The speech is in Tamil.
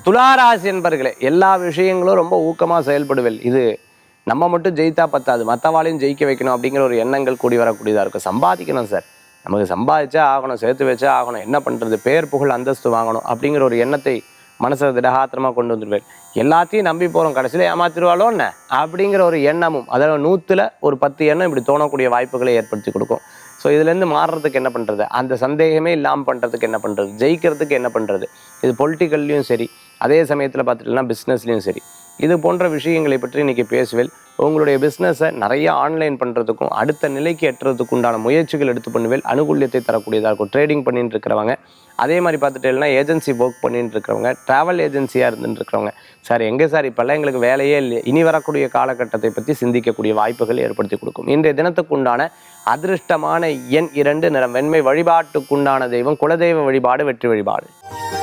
துளாராசி என்பர்களே, எல்லா விஷயங்களும் ரொம்ப ஊக்கமாக செயல்படுவேன். இது நம்ம மட்டும் ஜெயித்தா பத்தாது, மற்றவாளையும் ஜெயிக்க வைக்கணும் அப்படிங்கிற ஒரு எண்ணங்கள் கூடி வரக்கூடியதாக இருக்கும். சம்பாதிக்கணும் சார், நமக்கு சம்பாதிச்சா ஆகணும், சேர்த்து வச்சா ஆகணும், என்ன பண்ணுறது, பேர் புகழ் அந்தஸ்து வாங்கணும் அப்படிங்கிற ஒரு எண்ணத்தை மனசில் திடகாத்திரமாக கொண்டு வந்துடுவேன். எல்லாத்தையும் நம்பி போகிறோம், கடைசியில் ஏமாத்திருவாளோ என்ன அப்படிங்கிற ஒரு எண்ணமும், அதாவது 100ல் ஒரு 10 எண்ணம் இப்படி தோணக்கூடிய வாய்ப்புகளை ஏற்படுத்தி கொடுக்கும். ஸோ இதுலேருந்து மாறுறதுக்கு என்ன பண்ணுறது, அந்த சந்தேகமே இல்லாமல் பண்ணுறதுக்கு என்ன பண்ணுறது, ஜெயிக்கிறதுக்கு என்ன பண்ணுறது, இது பொலிட்டிக்கல்லையும் சரி, அதே சமயத்தில் பார்த்துட்டீங்கன்னா பிஸ்னஸ்லேயும் சரி, இது போன்ற விஷயங்களை பற்றி இன்றைக்கி பேசுவேன். உங்களுடைய பிஸ்னஸை நிறைய ஆன்லைன் பண்ணுறதுக்கும் அடுத்த நிலைக்கு எட்டுறதுக்கு உண்டான முயற்சிகள் எடுத்து பண்ணுவேன். அனுகூல்யத்தை தரக்கூடியதாக இருக்கும். ட்ரேடிங் பண்ணிட்டு இருக்கிறவங்க, அதே மாதிரி பார்த்துட்டேன்னா ஏஜென்சி ஒர்க் பண்ணிட்டு இருக்கிறவங்க, ட்ராவல் ஏஜென்சியாக இருந்துட்டு இருக்கிறவங்க, சார் எங்கே சார் இப்போல்லாம் எங்களுக்கு வேலையே இல்லை, இனி வரக்கூடிய காலகட்டத்தை பற்றி சிந்திக்கக்கூடிய வாய்ப்புகள் ஏற்படுத்தி கொடுக்கும். இன்றைய தினத்துக்கு உண்டான அதிர்ஷ்டமான எண் 2, நிறம் வெண்மை. வழிபாட்டுக்குண்டான தெய்வம் குலதெய்வ வழிபாடு, வெற்றி வழிபாடு.